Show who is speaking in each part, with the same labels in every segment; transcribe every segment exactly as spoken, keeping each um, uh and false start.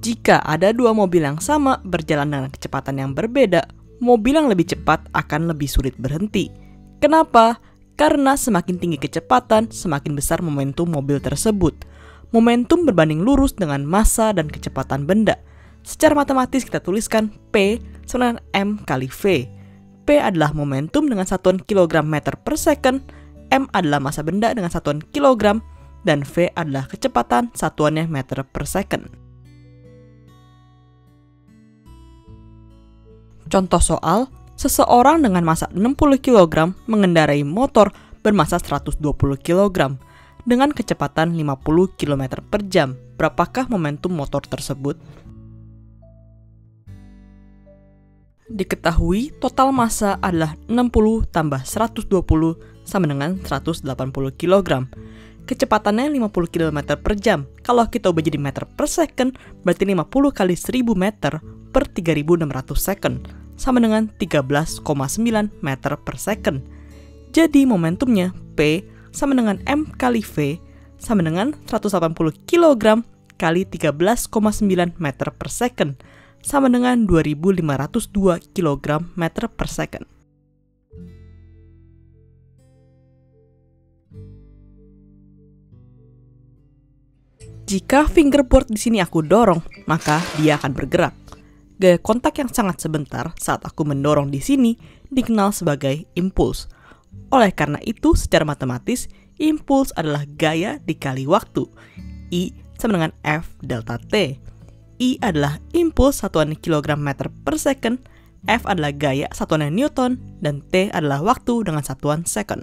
Speaker 1: Jika ada dua mobil yang sama berjalan dengan kecepatan yang berbeda, mobil yang lebih cepat akan lebih sulit berhenti. Kenapa? Karena semakin tinggi kecepatan, semakin besar momentum mobil tersebut. Momentum berbanding lurus dengan massa dan kecepatan benda. Secara matematis kita tuliskan P sama dengan M kali V. P adalah momentum dengan satuan kilogram meter per second, M adalah massa benda dengan satuan kilogram, dan V adalah kecepatan satuannya meter per second. Contoh soal, seseorang dengan massa enam puluh kilogram mengendarai motor bermassa seratus dua puluh kilogram dengan kecepatan lima puluh kilometer per jam. Berapakah momentum motor tersebut? Diketahui total massa adalah enam puluh tambah seratus dua puluh sama dengan seratus delapan puluh kilogram. Kecepatannya lima puluh kilometer per jam. Kalau kita ubah jadi meter per second, berarti lima puluh kali seribu meter per tiga ribu enam ratus second, sama dengan tiga belas koma sembilan meter per second. Jadi momentumnya P sama dengan M kali V sama dengan seratus delapan puluh kilogram kali tiga belas koma sembilan meter per second, sama dengan dua ribu lima ratus dua kilogram meter per second. Jika fingerboard di sini aku dorong, maka dia akan bergerak. Gaya kontak yang sangat sebentar saat aku mendorong di sini dikenal sebagai impuls. Oleh karena itu, secara matematis, impuls adalah gaya dikali waktu. I sama dengan F delta T. I adalah impuls satuan kilogram meter per second, F adalah gaya satuannya Newton, dan T adalah waktu dengan satuan second.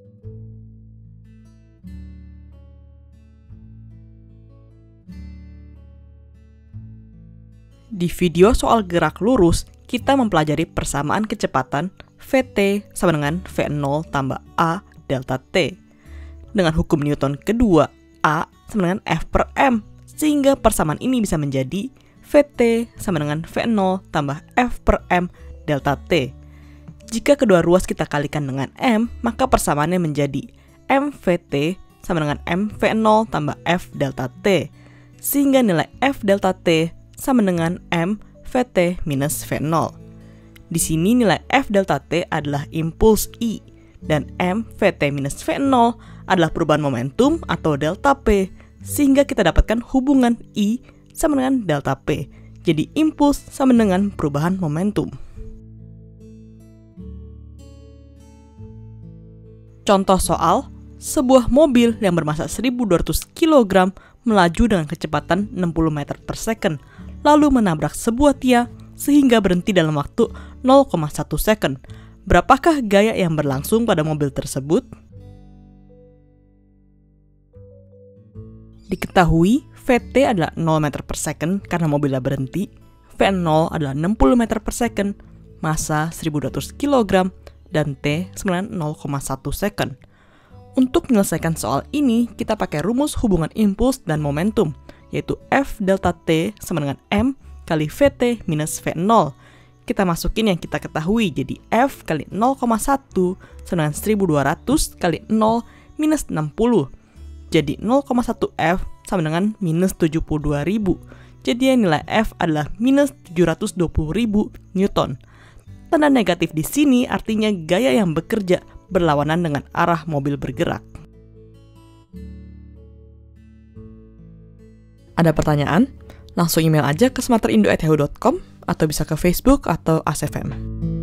Speaker 1: Di video soal gerak lurus, kita mempelajari persamaan kecepatan V T sama dengan V nol tambah A delta T. Dengan hukum Newton kedua, A sama dengan F per M, sehingga persamaan ini bisa menjadi V T sama dengan V nol tambah F per M delta T. Jika kedua ruas kita kalikan dengan M, maka persamaannya menjadi M V T sama dengan M V nol tambah F delta T, sehingga nilai F delta T sama dengan M V T minus V nol. Di sini nilai F delta T adalah impuls I, dan M V T minus V nol adalah perubahan momentum atau delta P, sehingga kita dapatkan hubungan I sama dengan delta P. Jadi impuls sama dengan perubahan momentum. Contoh soal, sebuah mobil yang bermassa seribu dua ratus kilogram melaju dengan kecepatan enam puluh meter per second, lalu menabrak sebuah tiang sehingga berhenti dalam waktu nol koma satu second. Berapakah gaya yang berlangsung pada mobil tersebut? Diketahui V T adalah nol meter per second karena mobilnya berhenti, V nol adalah enam puluh meter per second, massa seribu dua ratus kilogram, dan T sama dengan nol koma satu second. Untuk menyelesaikan soal ini, kita pakai rumus hubungan impuls dan momentum, yaitu F delta T sama dengan M kali V T minus V nol. Kita masukin yang kita ketahui, jadi F kali nol koma satu sama dengan seribu dua ratus kali nol minus enam puluh. Jadi nol koma satu F sama dengan minus tujuh puluh dua ribu. Jadi nilai F adalah minus tujuh ratus dua puluh ribu Newton. Tanda negatif di sini artinya gaya yang bekerja berlawanan dengan arah mobil bergerak. Ada pertanyaan? Langsung email aja ke smarterindo at yahoo dot com atau bisa ke Facebook atau A S F M.